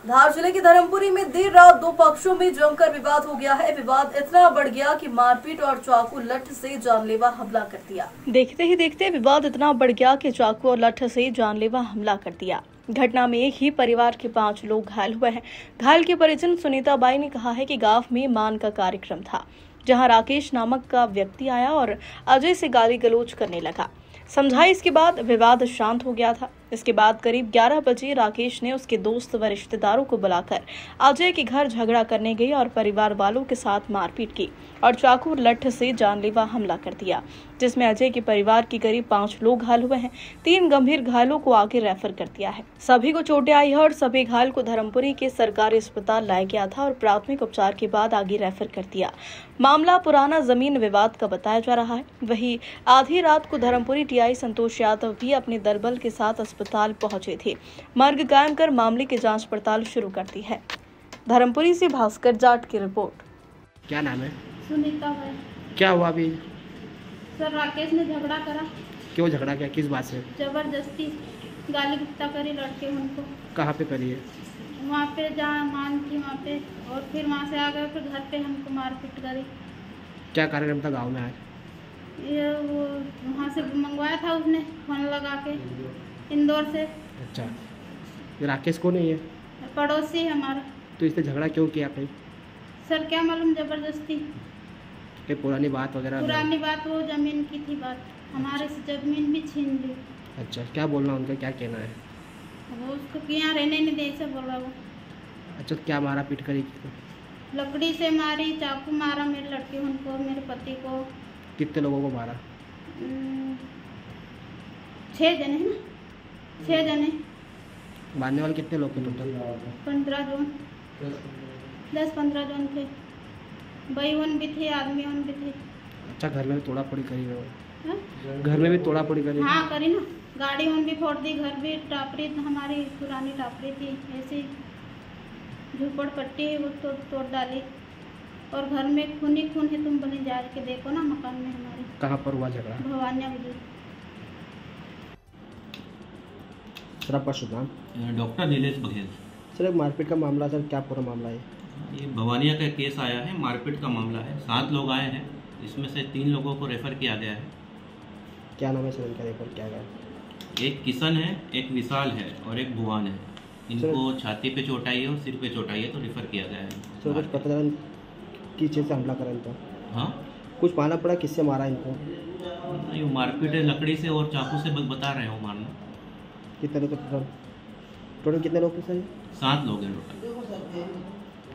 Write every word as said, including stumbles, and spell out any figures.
धार जिले के धर्मपुरी में देर रात दो पक्षों में जमकर विवाद हो गया है। विवाद इतना बढ़ गया कि मारपीट और चाकू लठ से जानलेवा हमला कर दिया। देखते ही देखते विवाद इतना बढ़ गया कि चाकू और लठ से जानलेवा हमला कर दिया। घटना में एक ही परिवार के पांच लोग घायल हुए हैं। घायल के परिजन सुनीता बाई ने कहा है कि गांव में मान का कार्यक्रम था, जहां राकेश नामक का व्यक्ति आया और अजय से गाली गलौज करने लगा। समझाइश के बाद विवाद शांत हो गया था। इसके बाद करीब ग्यारह बजे राकेश ने उसके दोस्त व रिश्तेदारों को बुलाकर अजय के घर झगड़ा करने गई और परिवार वालों के साथ मारपीट की और चाकू लठ से जानलेवा हमला कर दिया, जिसमें अजय के परिवार के करीब पांच लोग घायल हुए हैं। तीन गंभीर घायलों को आगे रेफर कर दिया है। सभी को चोटें आई है और सभी घायल को धर्मपुरी के सरकारी अस्पताल लाया गया था और प्राथमिक उपचार के बाद आगे रेफर कर दिया। मामला पुराना जमीन विवाद का बताया जा रहा है। वहीं आधी रात को धर्मपुरी टीआई संतोष यादव भी अपने दलबल के साथ अस्पताल पहुंचे थे। मर्ग कायम कर मामले की जांच पड़ताल शुरू कर दी है। धर्मपुरी से भास्कर जाट की रिपोर्ट। क्या नाम है? सुनीता है। क्या हुआ अभी? सर राकेश ने झगड़ा करा। क्यों झगड़ा किया? किस बात से? जबरदस्ती गाली गुप्ता करी लड़के उनको। कहाँ पे करी है? वहाँ पे जहाँ मान थी वहाँ पे, और फिर वहाँ से आ गए फिर घर पे हमको मारपीट करी। क्या कार्यक्रम था गांव में आज? ये वो वहाँ से मंगवाया था उसने फोन लगा के इंदौर से। अच्छा, ये राकेश कौन है? ये पड़ोसी है हमारा। तो इसने झगड़ा क्यों किया? कहीं सर क्या मालूम, जबरदस्ती कोई पुरानी बात वगैरह? पुरानी बात, वो जमीन की थी बात, हमारे से जमीन भी छीन ली। अच्छा, क्या बोलना उनका, क्या कहना है? वो उसको यहाँ रहने नहीं दे से बोला वो। अच्छा, क्या मारा पीट करी? लकड़ी से मारी, चाकू मारा मेरे लड़के उनको, मेरे पति को। कितने लोगों को मारा? छः जने ना, छः जने। मारने वाले कितने लोग थे टोटल? पंद्रह जन, दस पंद्रह जन थे। भाई वन भी थे, आदमी वन भी थे। अच्छा, घर में भी तोड़ा फोड़ी करी है? घर में भी तोड़ा फोड़ी करी? हाँ करी ना, गाड़ी वन भी फोड़ दी, घर भी टापरी हमारी पुरानी टापरी थी, ऐसी झुपड़ पट्टी वो तो तोड़ डाली, और घर में खून ही खून है। तुम बने जा के देखो ना मकान में हमारे। कहाँ पर हुआ झगड़ा? भवानिया बुजुर्ग। सर आपका शुभ नाम? डॉक्टर नीलेश बघेल। सर एक मारपीट का मामला, सर क्या पूरा मामला है? ये भवानिया का केस आया है, मारपीट का मामला है। सात लोग आए हैं, इसमें से तीन लोगों को रेफ़र किया गया है। क्या नाम है सर इनका रेफर किया गया? एक किशन है, एक विशाल है और एक भुवन है। इनको छाती पे चोट आई है और सिर पे चोट आई है, तो रेफ़र किया गया है। सर कुछ पता चला किस चीज़ से हमला करा इनको? हाँ, कुछ माना पड़ा किससे मारा इनको? ये मारपीट है लकड़ी से और चाकू से बता रहे हो मारना। कितने लोग टोटल कितने लोग थे सर? सात लोग हैं टोटल।